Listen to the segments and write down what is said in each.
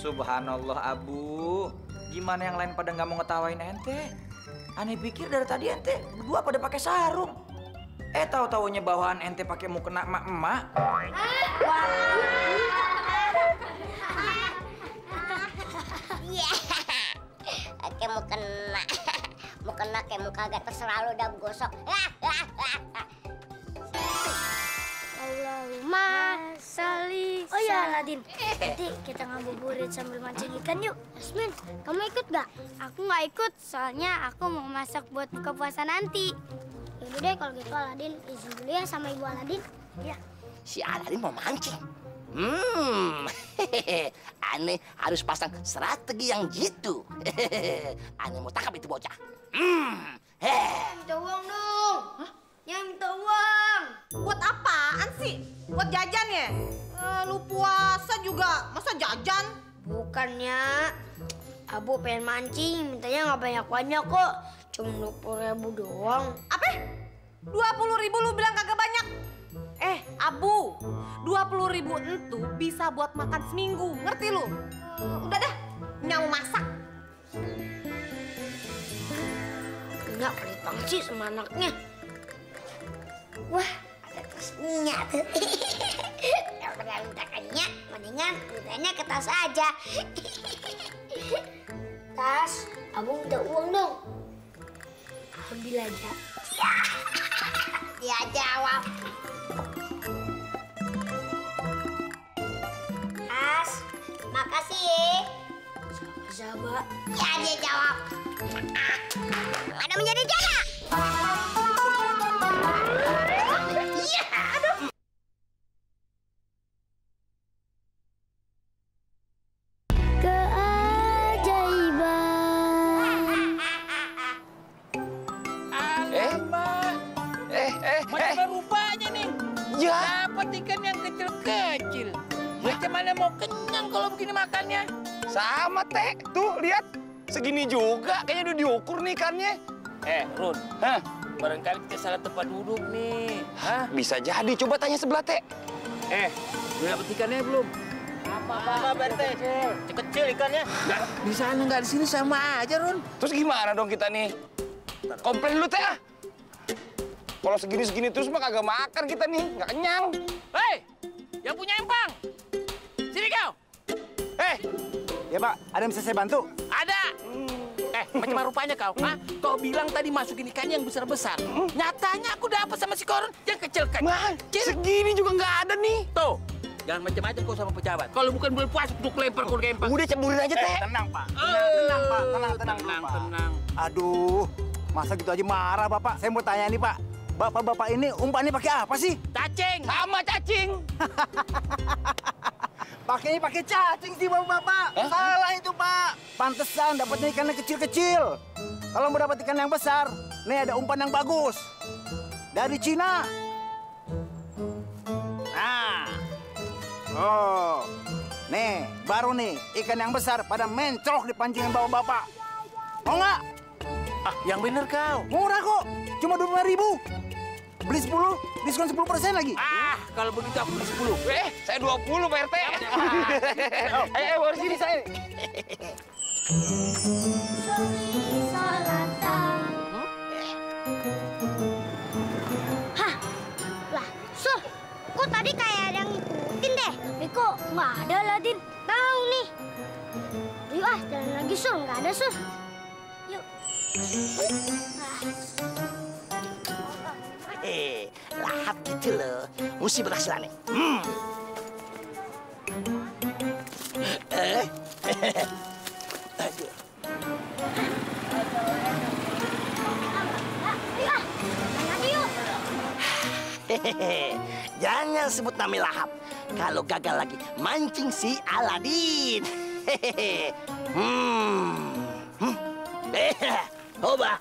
Subhanallah, Abu. Gimana yang lain pada nggak mau ngetawain ente? Aneh pikir dari tadi ente berdua pada pakai sarung. Tahu-taunya bawahan ente pakai mukena emak-emak. Iya. Kayak mukena kayak muka agak terserah lu udah gosok. Allahumma sholli. Oh ya Aladin, nanti kita ngabuburit sambil mancing ikan yuk. Yasmin, kamu ikut gak? Aku nggak ikut, soalnya aku mau masak buat buka puasa nanti. Yaudah deh kalau gitu Aladin izin dulu ya sama Ibu Aladin. Ya. Si Aladin mau mancing. Aneh harus pasang strategi yang gitu. Aneh mau tangkap itu bocah. Minta uang dong. Hah? Ya minta uang. Buat apaan sih? Buat jajan ya? Lu puasa juga, masa jajan? Bukannya Abu pengen mancing, mintanya nggak banyak-banyak kok. Cuma 20.000 doang. Apa? 20.000 lu bilang kagak banyak? Abu, 20.000 itu bisa buat makan seminggu, ngerti lu? Udah dah, nyamu masak. Nggak pelit banget sih sama anaknya. Wah, ada tasnya tuh. Daripada minta kenyang, mendingan mintanya ke tas aja. Tas, Abu minta uang dong. Ambil aja. Ya, dia jawab. Tas, makasih. Sama-sama. Ya, dia jawab. Ada menjadi jaga. Iya, aduh. Macam rupanya nih. Ya. Dapat ikan yang kecil-kecil. Macam mana mau kenyang kalau begini makannya? Sama, Teh. Tuh, lihat. Segini juga. Kayaknya udah diukur nih ikannya. Run. Hah? Barangkali kita salah tempat duduk nih. Hah? Bisa jadi. Coba tanya sebelah, Teh. Udah dapet ikannya belum? Apa, Berte? Kecil ikannya. Nggak, di sana nggak di sini sama aja, Run. Terus gimana dong kita nih? Komplain dulu, Teh, ah. Kalau segini-segini terus mah kagak makan kita nih. Nggak kenyang. Hei, yang punya empang. Sini kau. Ya Pak, ada yang bisa saya bantu? Ada. Macam rupanya kau? Hah? Kau bilang tadi masukin ikan yang besar-besar. Nyatanya aku dapat sama si Koron yang kecil-kecil. Segini juga nggak ada nih. Tuh, jangan macam-macam kau sama pejabat. Kalau bukan bulan puasa, untuk lempar kau ke empang. Udah ceburin aja, Teh. Tenang Pak, tenang Pak, tenang. Tenang. Aduh, masa gitu aja marah Bapak? Saya mau tanya nih Pak, Bapak ini umpannya pakai apa sih? Cacing. Sama cacing. Pakai cacing sih Bapak. Salah itu Pak. Pantesan dapatnya ikannya kecil-kecil. Kalau mau dapat ikan yang besar, nih ada umpan yang bagus. Dari Cina. Nah. Oh. Nih, baru nih ikan yang besar pada mencrok di pancingan bawah Bapak. Mau nggak? Yang bener kau. Murah kok. Cuma 25.000. Beli 10, diskon 10% lagi. Kalau begitu aku beli 10. Saya 20, Pak RT. Ayo, baru sini saya. Hah? Lah, Sul, kok tadi kayak ada yang ngikutin deh? Tapi kok nggak ada, Aladin? Tahu nih. Yuk jalan lagi, Sul. Nggak ada, Sul. Yuk. Lahap gitu loh. Mesti berhasil aneh. Aduh. Jangan sebut nama Lahap. Kalau gagal lagi, mancing si Aladin. Coba.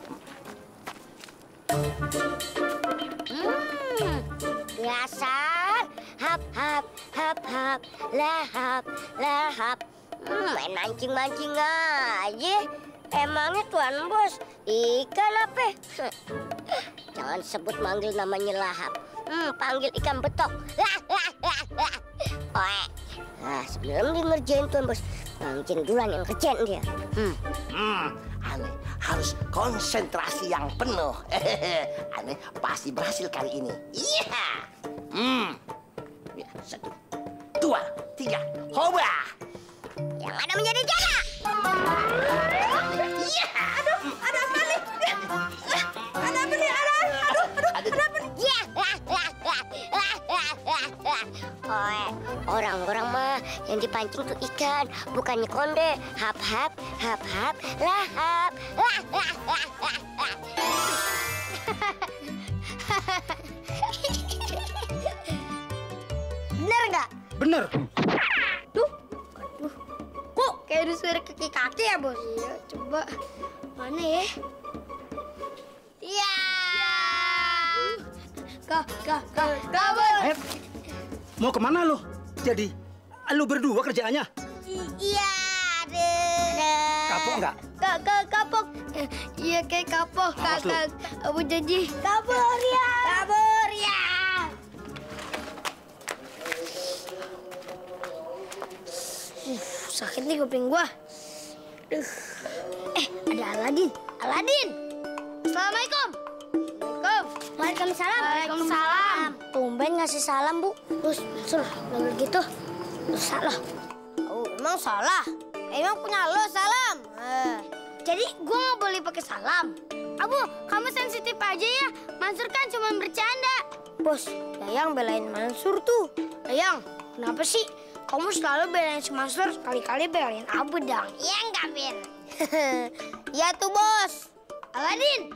Biasa. Hap, hap, hap, hap, lahap, lahap. Main mancing-mancing aja. Emangnya Tuan Bos ikan apa? Jangan sebut manggil namanya lahap. Panggil ikan betok. Nah, sebelum dia ngerjain tuan bos, mungkin duluan yang kerjain dia. Aneh harus konsentrasi yang penuh. Aneh pasti berhasil kali ini. Iya. Ya, 1, 2, 3, hoba. Yang ada menjadi jaga. Iya. Ada apa nih? Ada apa nih? Ada apa nih? Ya. Orang-orang mah yang dipancing tuh ikan, bukannya konde. Hap hap, hap hap, lahap. Bener nggak? Bener. Kok kayak ada suara kaki-kaki ya, Bos? Iya, coba. Mana ya? Iya. Kabur. Mau kemana lu? Jadi, lu berdua kerjaannya? Iya, deh. Kapok nggak? Kapok. Iya, kayak kapok. Awas lu. Abu janji. Kabur ya. Kabur ya. Sakit nih kuping gua. Ada Aladin. Aladin. Assalamualaikum. Waalaikumsalam. Waalaikumsalam. Tumben ngasih salam, Bu. Terus, kalau gitu, salah. Oh, emang salah? Emang punya lo salam? Jadi gua nggak boleh pakai salam. Abu, kamu sensitif aja ya. Mansur kan cuma bercanda. Bos, Dayang belain Mansur tuh. Dayang, kenapa sih? Kamu selalu belain si Mansur, sekali-kali belain Abu dong. Iya nggak, Mir? Ya tuh, Bos. Aladin,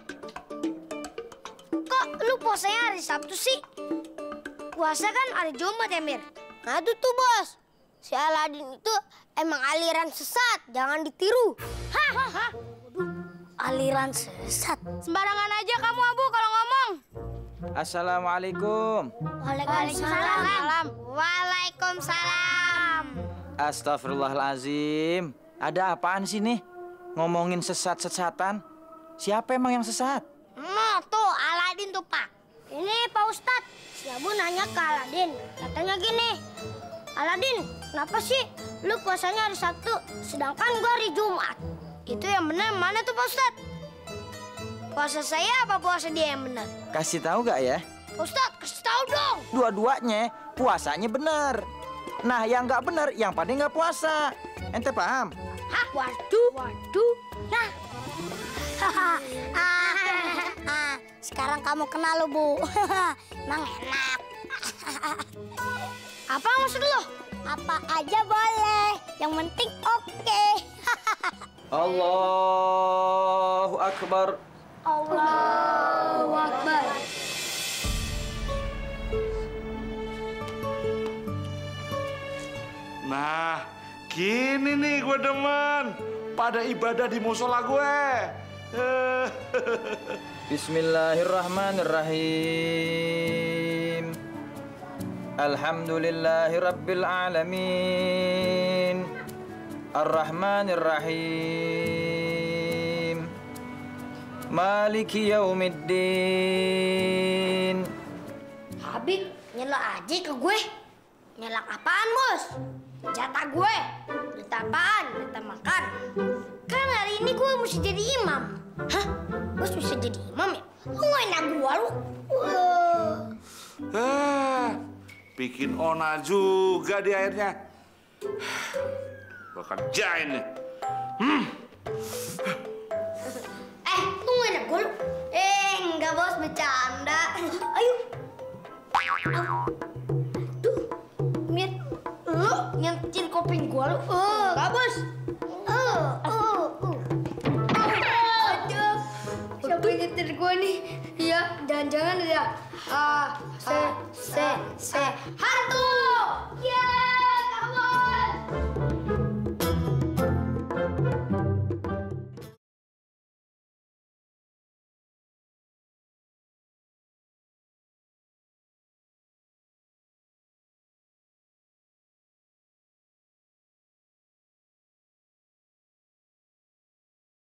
kok lu puasanya hari Sabtu sih? Puasa kan hari Jumat ya, Mir? Nah itu tuh, Bos. Si Aladin itu emang aliran sesat, jangan ditiru. Hah? Aliran sesat? Sembarangan aja kamu, Abu, kalau ngomong. Assalamualaikum. Waalaikumsalam. Waalaikumsalam. Astagfirullahalazim. Ada apaan sih nih? Ngomongin sesat-sesatan? Siapa emang yang sesat? Tuh Aladin tuh, Pak. Ini Pak Ustadz, si Abu nanya ke Aladin. Katanya gini, Aladin, kenapa sih lu puasanya hari Sabtu, sedangkan gua hari Jumat? Itu yang benar mana tuh Pak Ustadz? Puasa saya apa puasa dia yang benar? Kasih tahu gak ya? Pak Ustadz, kasih tahu dong. Dua-duanya puasanya benar. Nah, yang nggak benar, yang pada nggak puasa. Ente paham? Hah? Waduh. Nah, Sekarang kamu kenal lo, Bu. Emang enak. apa maksud lo? Apa aja boleh, yang penting oke. Allahu Akbar. Allahu Akbar. Nah, gini nih gue demen. Pada ibadah di musola gue. Bismillahirrahmanirrahim. Alhamdulillahi Rabbil Alamin. Ar-Rahmanir-Rahim. Maliki Yaumiddin. Habib, nyelak aja ke gue. Nyelak apaan, Bos? Jatah gue. Jatah apaan? Jatah makan. Kan hari ini gue mesti jadi imam. Hah? Bos bisa jadi imam ya? Lu nggak enak gue, lu. Bikin ona juga di akhirnya. Gue kerjain nih. Lu nggak enak gue, lu. Enggak, Bos. Bercanda. Ayo. Duh, Mir. Lu nyentil kuping gue, lu. Enggak, Bos. Siapa yang nyetir gue nih? Iya, jangan-jangan ya. Hantu! Ya!